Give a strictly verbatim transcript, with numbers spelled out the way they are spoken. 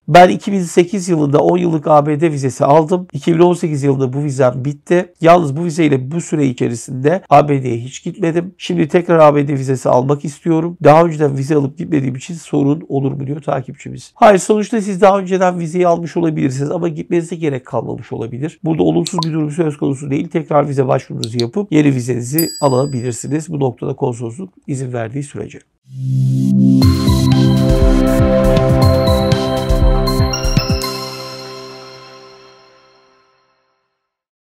Ben iki bin sekiz yılında on yıllık A B D vizesi aldım. iki bin on sekiz yılında bu vizem bitti. Yalnız bu vizeyle bu süre içerisinde A B D'ye hiç gitmedim. Şimdi tekrar A B D vizesi almak istiyorum. Daha önceden vize alıp gitmediğim için sorun olur mu diyor takipçimiz. Hayır, sonuçta siz daha önceden vizeyi almış olabilirsiniz ama gitmenize gerek kalmamış olabilir. Burada olumsuz bir durum söz konusu değil. Tekrar vize başvurunuzu yapıp yeni vizenizi alabilirsiniz. Bu noktada konsolosluk izin verdiği sürece.